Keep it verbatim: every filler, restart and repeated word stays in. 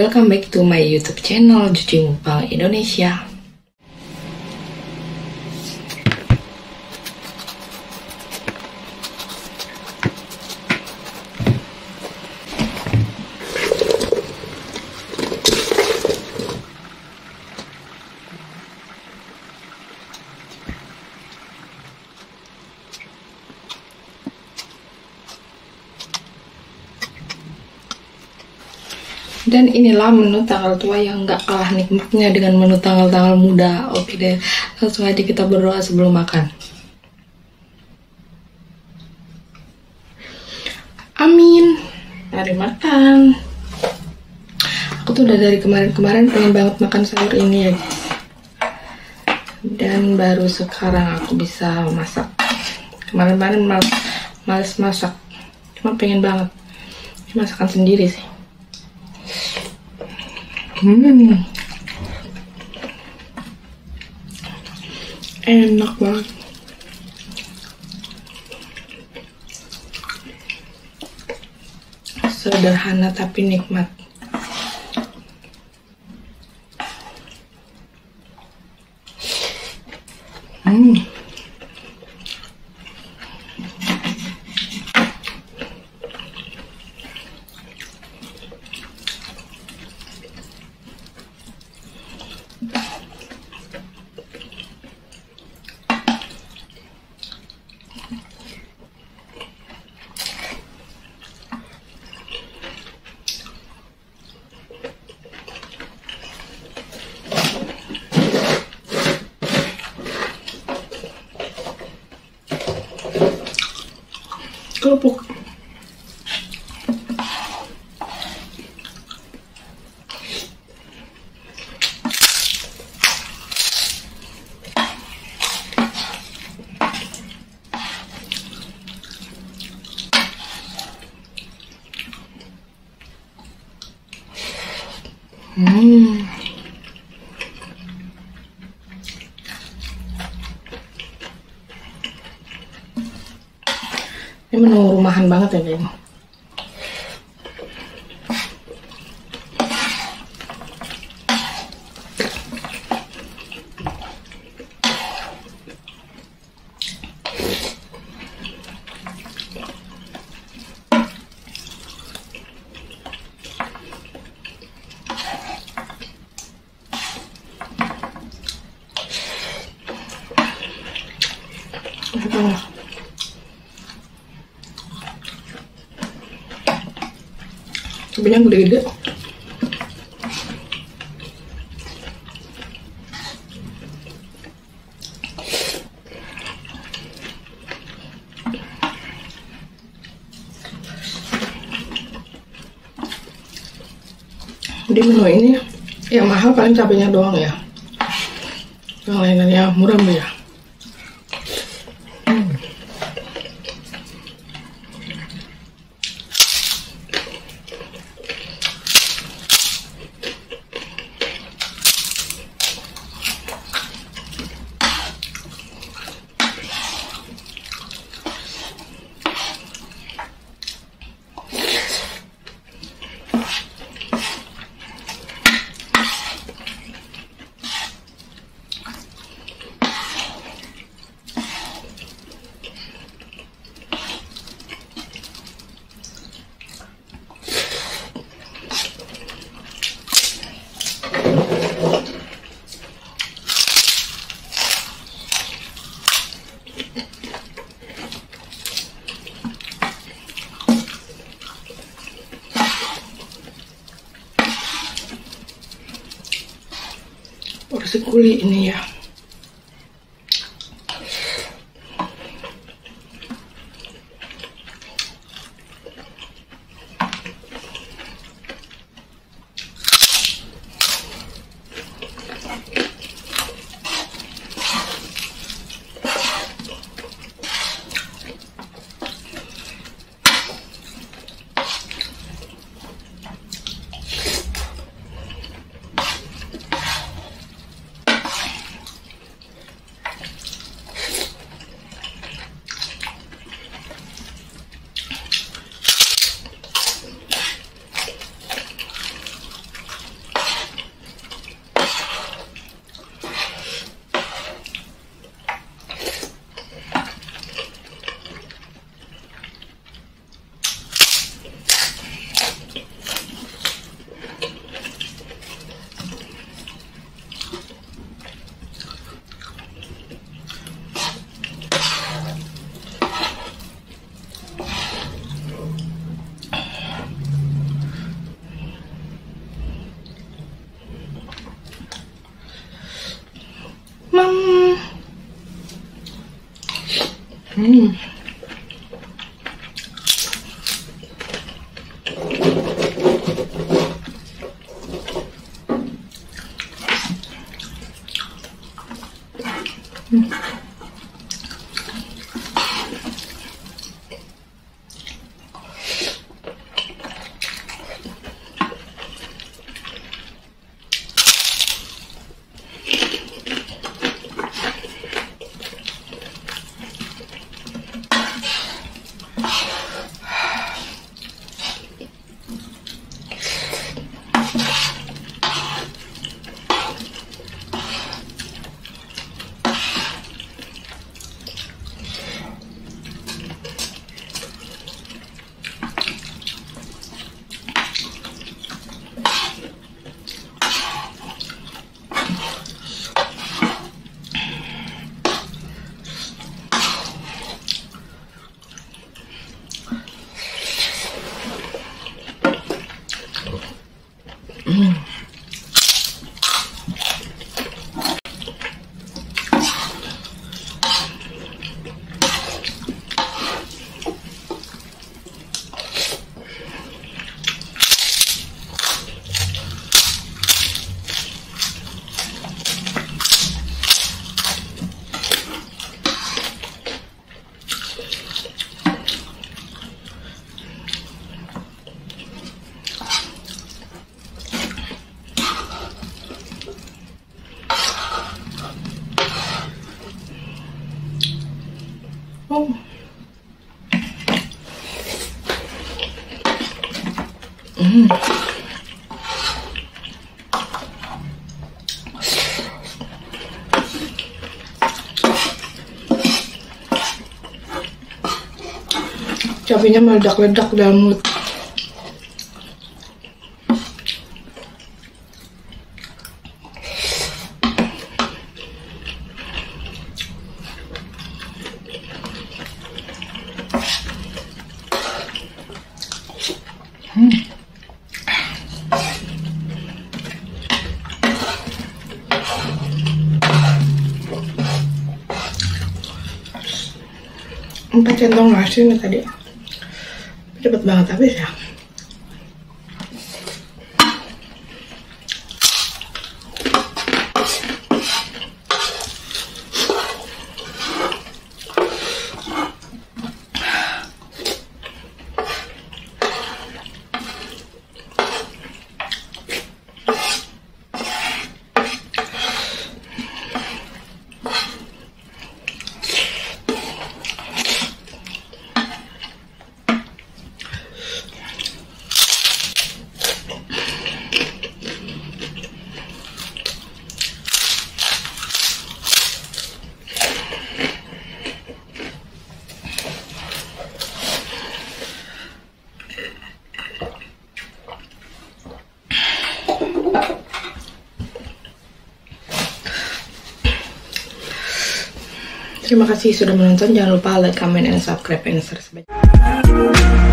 welcome back to my YouTube channel Zuuzii Mukbang Indonesia. Dan inilah menu tanggal tua yang gak kalah nikmatnya dengan menu tanggal-tanggal muda. Oke deh, langsung aja kita berdoa sebelum makan. Amin. Mari makan. Aku tuh udah dari kemarin-kemarin pengen banget makan sayur ini ya. Dan baru sekarang aku bisa masak. Kemarin-kemarin males, males masak. Cuma pengen banget. Ini masakan sendiri sih. Hmm, enak banget. Sederhana tapi nikmat. Hmm. Kerupuk. Hmm. Ini menu rumahan banget ya kayaknya. Enak. Cabenya gede-gede. Di menu ini yang mahal paling cabenya doang ya. Yang lainnya murah ya. Porsi kuli ini ya. Hmm. Hmm. Hmm. Oh. Mm. Cabenya meledak-ledak dalam mulut. Hmm. Empat centong nasi nih tadi, cepet banget habis ya. Terima kasih sudah menonton. Jangan lupa like, comment, and subscribe, and share.